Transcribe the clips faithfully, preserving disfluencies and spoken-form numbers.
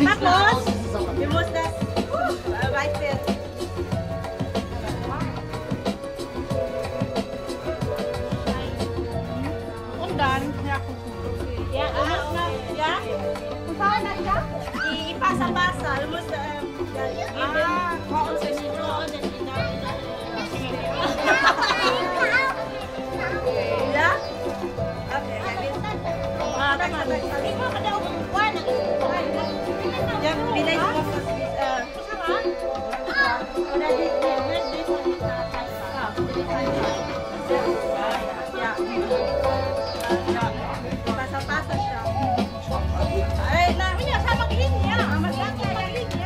Tapos, limos na. Right there. Undan. Ya, limos na. Ya. Saan na siya? Ipasa-pasa. Limos na. Ah, kaon sa sino. Ya? Okay, ah, tama. Hindi mo ka daw buwan. Yan, bilay mo po. Una dito, dito sa pasa-pasa siya. Ay, na, niya sa maglinya. Maglaki sa maglinya.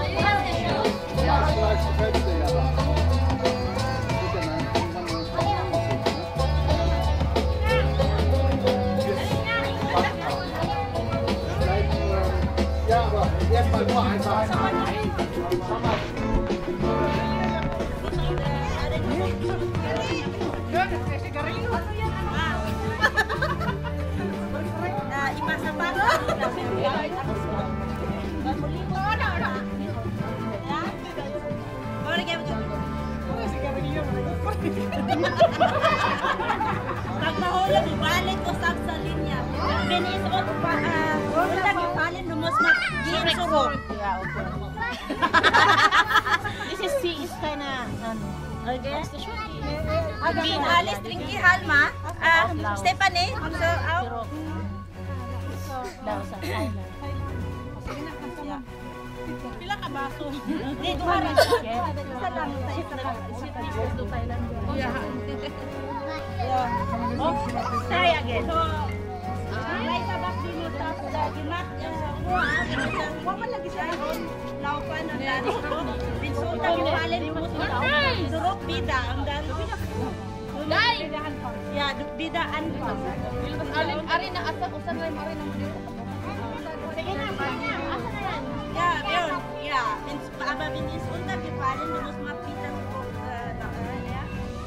Nagmahula mo, balik ko sa linya. Binisot pa, wala gipalin, lumos na ginsurog. This is C is kinda, okay? Again, alis, drinky, halma. Stephanie, so out. Daw sa island. Pila ka baso? Di, duhara. Isa lang, isa lang. Isa Thailand. Oh, try again. So, may tabak din mo tapos gimat yung sa uwa. Waman lagi siya. Laupan ang dali. Binsulta yung palen mo. Surok bida ang dali. Day! Ya, bidaan pa. Ari na asa usan ray mari na mo dito. Sige na, asa na yan? Ya, yun. Ya, aba binis unta gipalin lumos mapitan ko ya.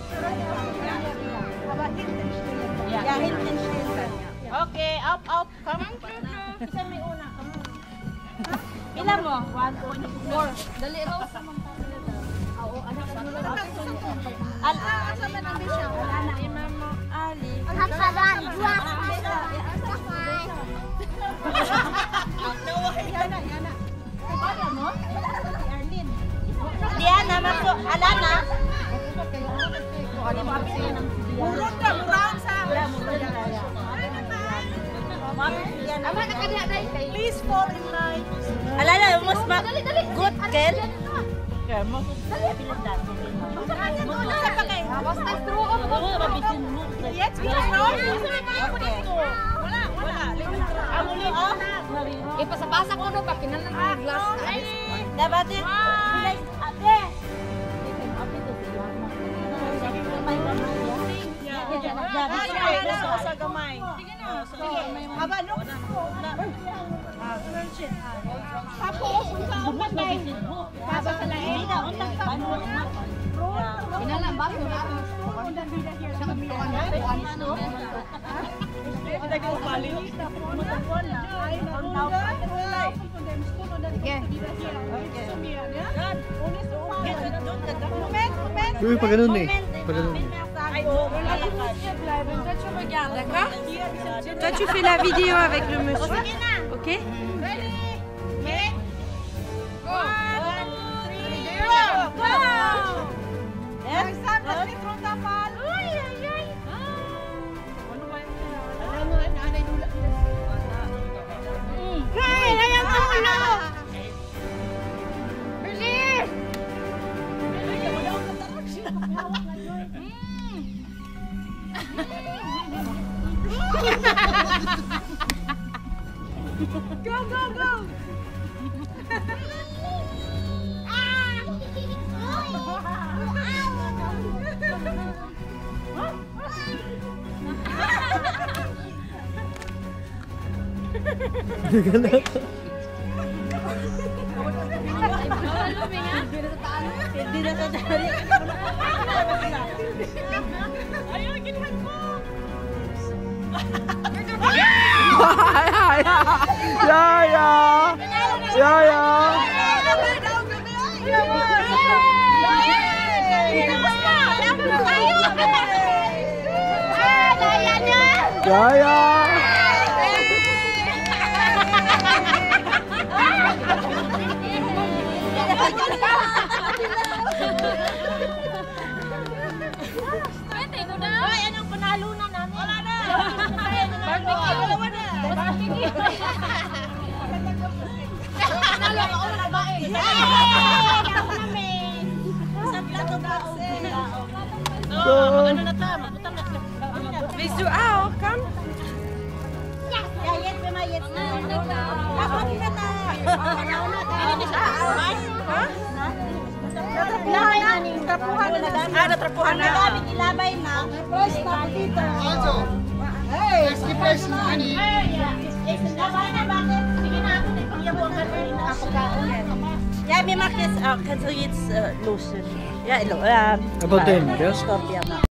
Aba hinten stehen. Ya, hinten stehen. Okay, up up. Come on. Isa may una, come on. Ilan mo? one, two, four. Dali raw sa mga oo, anak mo lang. Al asa man ang bisya? Wala na imam mo. Ali. Ang hasaban. Dua. Yana, yana. Kaya mo? Arlin. Diana, masuk. Alana. Murod ka, murang sa. Murod ka. Please fall in line. Alala, mas ma... Good girl. Okay, mas... Pilitan. Sa pa kayo. Basta through up. Yes, we are now. Wala, wala. Amuli ko. Ipasapasa ko doon, pakinan ng glass. Dapat eh. Ate. Ate to sila. Sa gamay. Sige na. Aba, no? Tapos, saan ba tayo? Tapos sa lain. Pinalang ba? Uy, pag ganun eh. Pag ganun. Toi, tu fais la vidéo avec le monsieur. Ok? Go, go, go! Hindi ka na. Hindi na sa dari. Ayaw, ginahan ko! Ya, ya. Kaya! Ay, anong panalunan namin? Wala na! Barbecue! Wala na! Barbecue! Panalo ka ulit ba eh? Yay! Ako namin! Sa plato ba? So, Ano na ta? Magutang na. Willst du auch? Komm. Ja, jetzt wenn wir jetzt na. Dapat ka na. Ano ni sa? Ilabay na ni trapuhan na. Ah, natrapuhan na. Dapat ilabay na. Press na dito. Also, hey, es gibt es honey. Ilabay na bakit? Sige na ako din pagyabuan ka rin na pagkain. Ja, wir machen jetzt auch, kannst du jetzt äh, los? Ja, äh, about ten, yes? Stop, ja.